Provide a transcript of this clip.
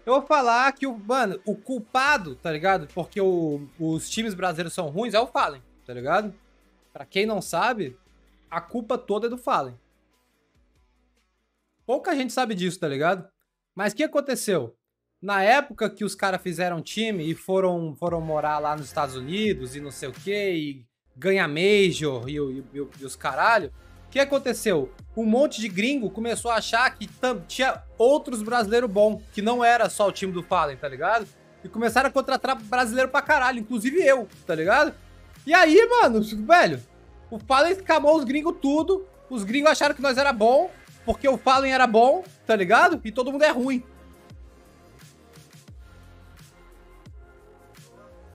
Eu vou falar que, mano, o culpado, tá ligado? Porque os times brasileiros são ruins é o Fallen, tá ligado? Pra quem não sabe, a culpa toda é do Fallen. Pouca gente sabe disso, tá ligado? Mas o que aconteceu? Na época que os caras fizeram time e foram morar lá nos Estados Unidos e não sei o que, e ganhar Major e os caralho, o que aconteceu? Um monte de gringo começou a achar que tinha outros brasileiros bons, que não era só o time do Fallen, tá ligado? E começaram a contratar brasileiro pra caralho, inclusive eu, tá ligado? E aí, mano, velho, o Fallen escamou os gringos tudo, os gringos acharam que nós era bom, porque o Fallen era bom, tá ligado? E todo mundo é ruim.